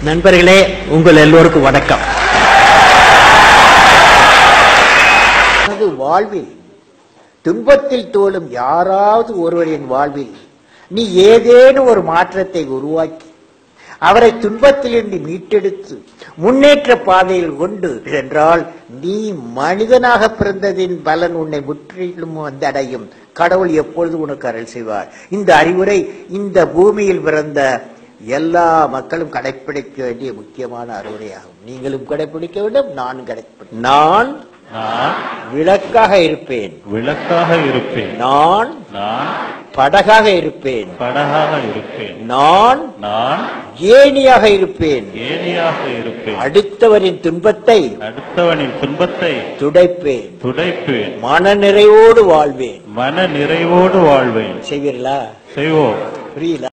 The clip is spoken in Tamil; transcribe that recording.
நண்பர்களே, உங்கள் எல்லோருக்கும் வணக்கம். வாழ்வில் துன்பத்தில் தோளும் யாராவது ஒருவரின் வாழ்வில் நீ ஏதேனும் ஒரு மாற்றத்தை உருவாக்கி அவரை துன்பத்திலிருந்து மீட்டெடுத்து முன்னேற்ற பாதையில் கொண்டு சென்றால் நீ மனிதனாக பிறந்ததின் பலன் உன்னை முற்றிலும் வந்தடையும். கடவுள் எப்பொழுது உனக்கு அருள் செய்வார். இந்த அறிவுரை இந்த பூமியில் பிறந்த எல்லா மக்களும் கடைபிடிக்க வேண்டிய முக்கியமான அறிவுரையாகும். நீங்களும் கடைபிடிக்க வேண்டும், நானும் கடைபிடிக்க. நான் விளக்காக இருப்பேன். நான் படகாக இருப்பேன். நான் ஏணியாக இருப்பேன். அடுத்தவரின் துன்பத்தை துடைப்பேன். மனநிறைவோடு வாழ்வேன். செய்வீர்களா? செய்வோம். புரியல?